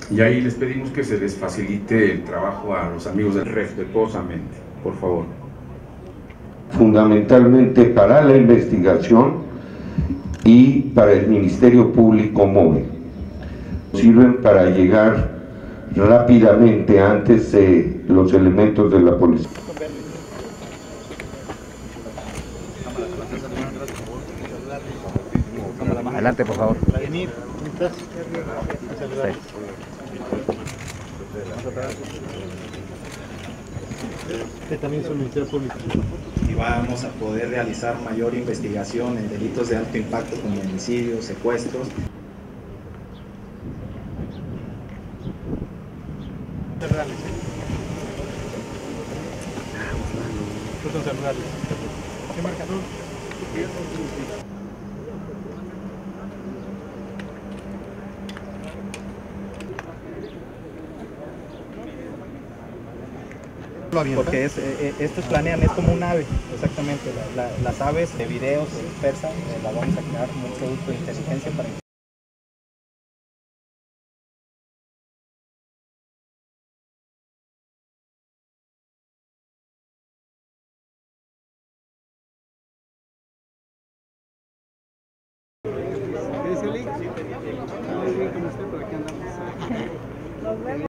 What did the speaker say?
Y ahí les pedimos que se les facilite el trabajo a los amigos del respetuosamente, por favor. Fundamentalmente para la investigación y para el Ministerio Público Móvil. Sirven para llegar rápidamente antes de los elementos de la policía. Adelante, por favor. También es un Ministerio Público. Y vamos a poder realizar mayor investigación en delitos de alto impacto como homicidios, secuestros. ¿Qué marcador? Porque estos planean, es como un ave, exactamente. Las aves de video se dispersan, las vamos a crear como un producto de inteligencia para